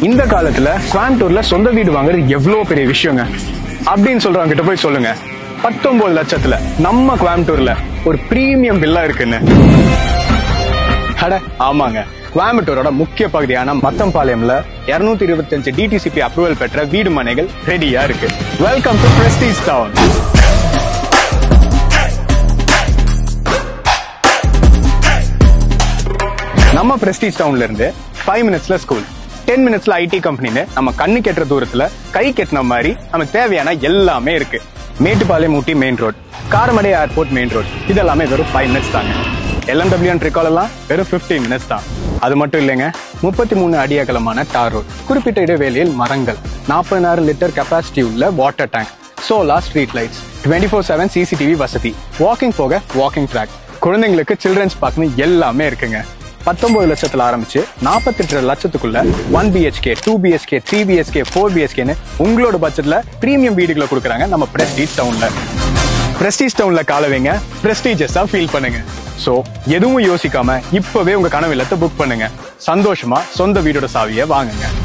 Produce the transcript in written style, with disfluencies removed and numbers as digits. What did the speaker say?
இந்த காலத்துல கோயம்புத்தூர்ல சொந்த வீடு வாங்குறது எவ்வளவு பெரிய விஷயங்க அப்படின்னு சொல்றவங்க கிட்ட போய் சொல்லுங்க 19 லட்சத்துல நம்ம கோயம்புத்தூர்ல ஒரு பிரீமியம் வில்லா இருக்குன்னு. ஆமாங்க, கோயம்புத்தூரோட முக்கிய பகுதியான மத்தம்பாளையம்ல 225 DTCP அப்ரூவல் பெற்ற வீடு மனைகள் ரெடியா இருக்கு. Welcome to Prestige town. நம்ம பிரஸ்டீஜ் டவுன்ல இருந்து 5 மினிட்ஸ்ல ஸ்கூல், 10 மினிட்ஸ்ல IT கம்பெனின்னு நம்ம கண்ணு கெட்டுற தூரத்துல கை கெட்டின மாதிரி நமக்கு தேவையான எல்லாமே இருக்கு. Mettupalayam Ooty main road, Karamadai airport main road, இதெல்லாமே வெறும் 5 மினிட்ஸ் தாங்க. LMW அண்ட் ட்ரிகால் எல்லாம் வெறும் 15 மினிட்ஸ் தான். அது மட்டும் இல்லைங்க, 33 அடி அகலமான டார் ரோட், குறிப்பிட்ட இடைவேளையில் மரங்கள், 40,000 லிட்டர் கெப்பாசிட்டி உள்ள water tank, solar street lights, 24/7 CCTV வசதி, வாக்கிங் போக வாக்கிங் ட்ராக், குழந்தைங்களுக்கு சில்ட்ரன்ஸ் பார்க்னு எல்லாமே இருக்குங்க. 19 லட்சத்துல ஆரம்பிச்சு 48 லட்சத்துக்குள்ள 1 BHK, 2 BHK, 3 BHK, 4 BHKன்னு உங்களோட பட்ஜெட்ல பிரீமியம் வீடுகளை கொடுக்குறாங்க நம்ம பிரஸ்டீஜ் டவுன்ல. பிரஸ்டீஜ் டவுன்ல கால வைங்க, பிரஸ்டீஜஸா ஃபீல் பண்ணுங்க. சோ எதுவும் யோசிக்காம இப்பவே உங்க கனவு இல்லத்தை புக் பண்ணுங்க. சந்தோஷமா சொந்த வீடோட சாவியை வாங்குங்க.